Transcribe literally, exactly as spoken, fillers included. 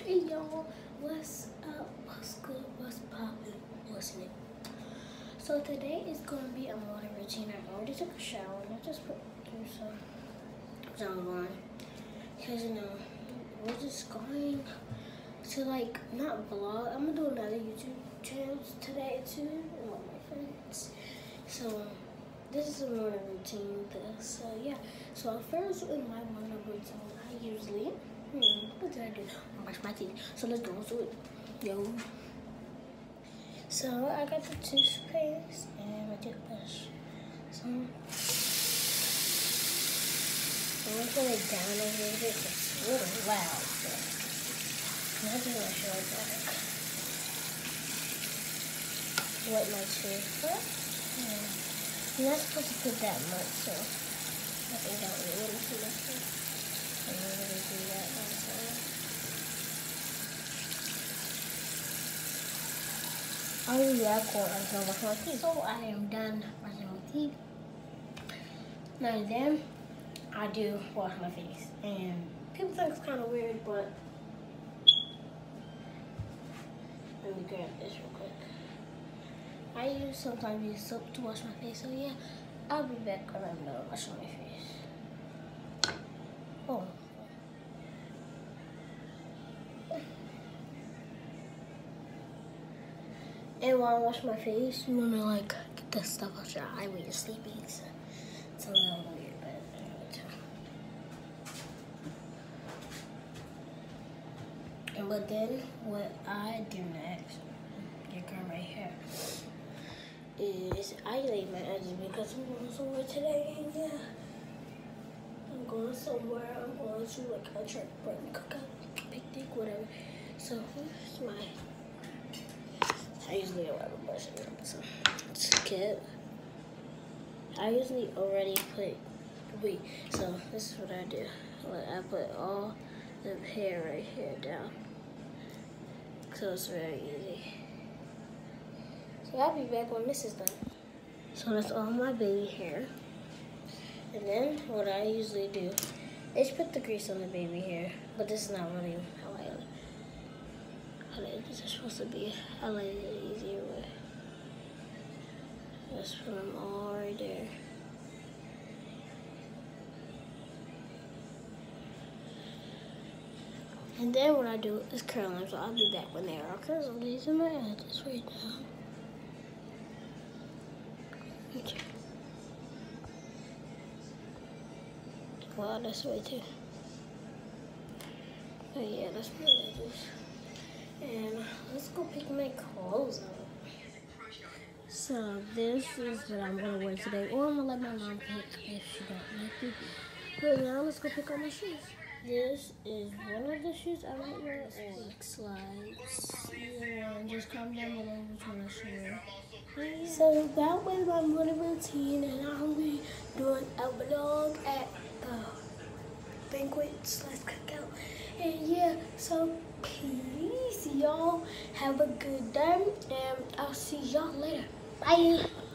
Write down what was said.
Hey y'all, what's up, what's good, what's poppin', what's new? So today is gonna be a morning routine. I already took a shower and I just put through some some on. Cause you know, we're just going to like not vlog. I'm gonna do another YouTube channel today too with my friends. So this is a morning routine with us. So yeah. So first in my morning routine, I usually Hmm, what did I do? I brush my teeth. So let's go to it. Yo. So I got the toothpaste and my toothbrush. So I'm gonna put it down a little bit. It's a little loud, but I'm just gonna show it back. Wet my toothbrush. Yeah. You're not supposed to put that much, so I think that was a little too much. I'm gonna do that also. I'll be back when I'm done with my teeth. So I am done brushing my teeth. Now then, I do wash my face. And people think it's kind of weird, but let me grab this real quick. I use sometimes use soap to wash my face, so yeah, I'll be back when I'm done washing my face. Oh. And while I wash my face, you wanna like get the stuff out your eye when you're sleeping. So it's a little weird, but and but then what I do next, your girl right here, is I lay my edges because I'm going somewhere today. And yeah, I'm going somewhere. I'm going to like a trip, cookout, picnic, whatever. So here's my. I usually don't have a brush in it, so skip. I usually already put, wait, so this is what I do. I put all the hair right here down. So it's very easy. So I'll be back when this is done. So that's all my baby hair. And then what I usually do is put the grease on the baby hair, but this is not really how I This is supposed to be. I like it easier way. Just put them all right there. And then what I do is curl them, so I'll be back when they are curled. These are my edges right now. Okay. Wow, that's way too. Oh yeah, that's my edges. And let's go pick my clothes up. So this is what I'm gonna wear today, or I'm gonna let my mom pick if she don't like it. But now let's go pick out my shoes. This is one of the shoes I might wear, and slides. Yeah, and just comment down below which one I should wear. So that was my morning routine, and I'll be doing a vlog at the banquet slash cookout. And yeah, so peace, y'all. Have a good day, and I'll see y'all later. Bye.